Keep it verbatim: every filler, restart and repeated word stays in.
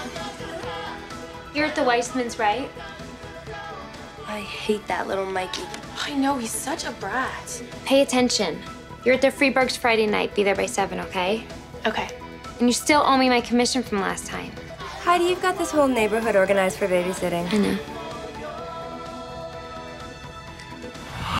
You're at the Weissmans, right? I hate that little Mikey. I know, he's such a brat. Pay attention. You're at the Freeburgs Friday night. Be there by seven, okay? Okay. And you still owe me my commission from last time. Heidi, you've got this whole neighborhood organized for babysitting. I know.